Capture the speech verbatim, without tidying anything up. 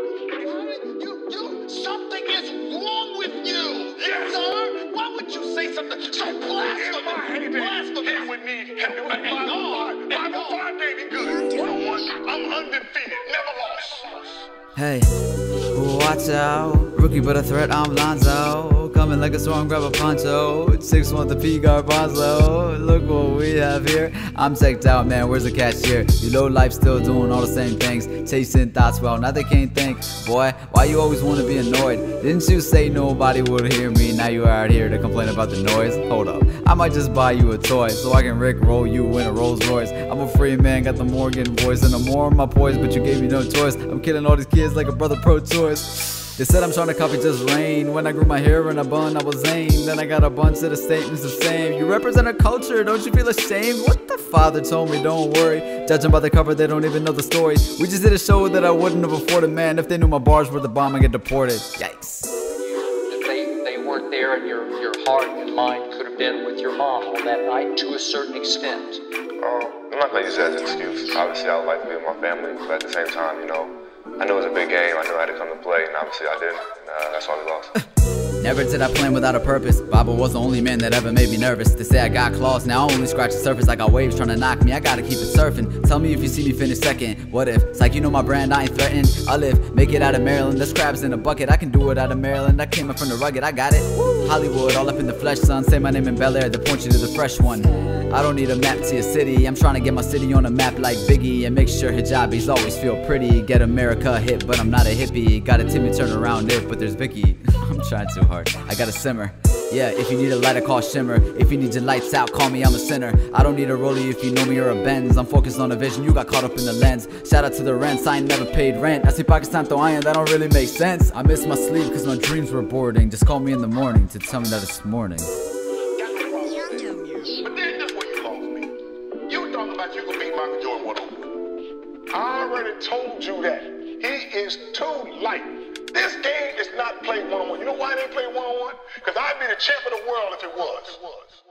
You, you, something is wrong with you, yes. Sir. Why would you say something so blasphemous? If I hated Blasphemous. he would need help. It was five five. Five five gave me good. One on one, I'm undefeated, never lost. Hey, watch out, rookie but a threat, I'm Lonzo. Coming like a storm, grab a poncho. six one the P garbanzo. Look what we have here. I'm teched out, man, where's the cashier? You low life still doing all the same things. Chasing thoughts, well, now they can't think. Boy, why you always wanna be annoyed? Didn't you say nobody would hear me? Now you out here to complain about the noise? Hold up, I might just buy you a toy so I can rickroll you in a Rolls Royce. I'm a free man, got the Morgan voice and I'm more on my poise, but you gave me no choice. I'm killing all these kids like a brother pro-choice. They said I'm trying to copy jusreign. When I grew my hair in a bun, I was zayn. Then I got a bunch of the statements the same. You represent a culture, don't you feel ashamed? What the father told me, don't worry. Judging by the cover, they don't even know the story. We just did a show that I wouldn't have afforded, man. If they knew my bars were the bomb, I'd get deported. Yikes. If they, they weren't there and your, your heart and mind could have been with your mom on that night to a certain extent. Um, I'm not going to use that as an excuse. Obviously, I would like to be with my family, but at the same time, you know, I knew it was a big game. I knew I had to come to play, and obviously I didn't. And, uh, that's why we lost. Never did I plan without a purpose. Baba was the only man that ever made me nervous. They say I got claws, now I only scratch the surface. I got waves trying to knock me, I gotta keep it surfing. Tell me if you see me finish second. What if? It's like you know my brand, I ain't threatened. I live, make it out of Maryland. There's crabs in a bucket, I can do it out of Maryland. I came up from the rugged, I got it. Hollywood, all up in the flesh, son. Say my name in Bel Air, they point you to the fresh one. I don't need a map to your city. I'm trying to get my city on a map like Biggie and make sure hijabis always feel pretty. Get America hit, but I'm not a hippie. Got a Timmy turn around if, but there's Vicky. I'm trying too hard, I gotta simmer. Yeah, if you need a lighter, call Shimmer. If you need your lights out, call me, I'm a sinner. I don't need a rollie if you know me or a Benz. I'm focused on a vision, you got caught up in the lens. Shout out to the rents, I ain't never paid rent. I see Pakistan though I ain't, that don't really make sense. I miss my sleep cause my dreams were boarding. Just call me in the morning to tell me that it's morning. But then this where you lost me. You talking about you gonna beat Michael Jordan one on one. I already told you that. He is too light. This game is not played one on one. You know why they play one on one? Because I'd be the champ of the world if it was. If it was.